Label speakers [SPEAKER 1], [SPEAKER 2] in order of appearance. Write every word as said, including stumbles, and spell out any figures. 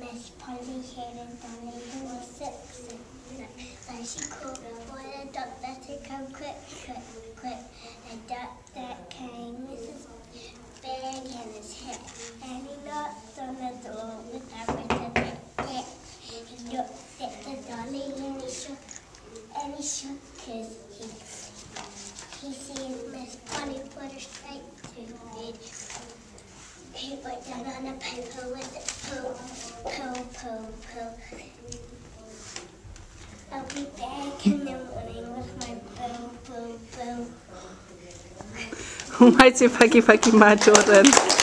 [SPEAKER 1] Miss Polly here and Dolly who was six. So she called for the doctor to come quick, quick, quick. The doctor came with his bag in his head, and he knocked on the door with a little bit. He looked at the dolly and he shook, and he shook his head. He sees Miss Polly put her straight to bed. He went down on the paper with the poo, poo, poo, poo. I'll be back in the morning with my poo, poo, poo.
[SPEAKER 2] Umay si Pagi Pagi Majoran.